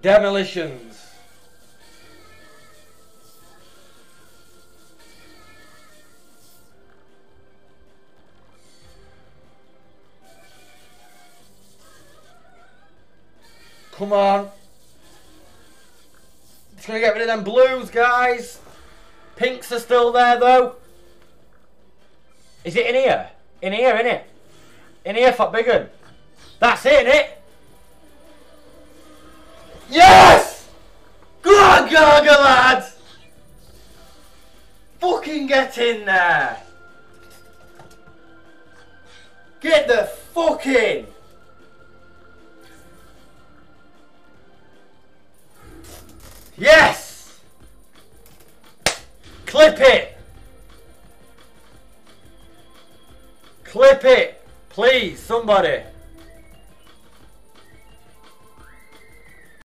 Demolitions. Come on. Just gonna get rid of them blues, guys. Pinks are still there, though. Is it in here? In here, innit? In here, for big un. That's it, innit? Yes! Go on, Gaga, lads! Fucking get in there! Get the fuck in! Yes! Clip it! Clip it! Please, somebody!